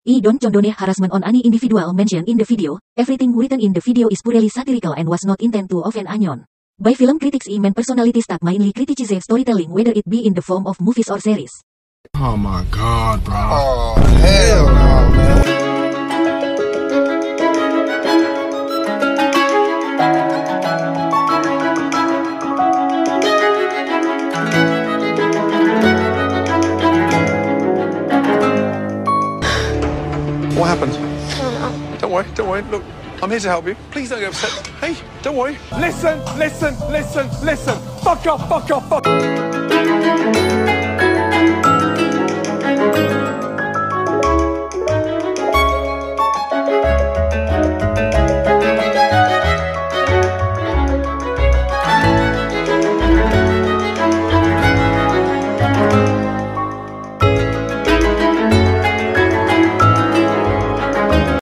Don't condone harassment on any individual mentioned in the video. Everything written in the video is purely satirical and was not intended to offend anyone. By film critics, main personalities that mainly criticize storytelling, whether it be in the form of movies or series. Oh my god, bro. Oh, hell no, man. What happened? Don't worry, look, I'm here to help you. Please don't get upset. Hey, don't worry. Listen. Fuck off.